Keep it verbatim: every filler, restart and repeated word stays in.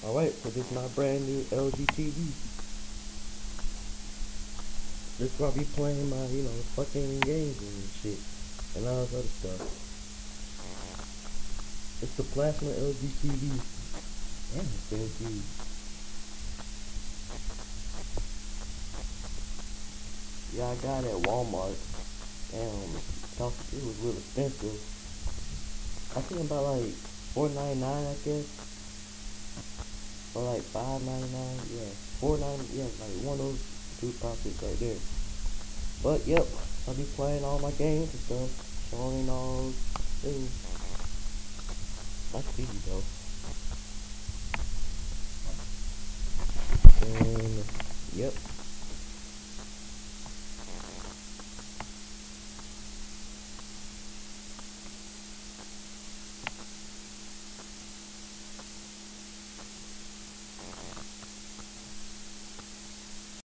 Alright, so this is my brand new L G T V. This is where I be playing my, you know, fucking games and shit. And all this other stuff. It's the plasma L G T V. Damn, it's been huge. Yeah, I got it at Walmart. Damn, it cost, it was real expensive. I think about like four ninety-nine, I guess. Or like five ninety-nine, yeah. four ninety, yeah, like one of those two profits right there. But yep, I'll be playing all my games and stuff, showing all things. Nice T V though.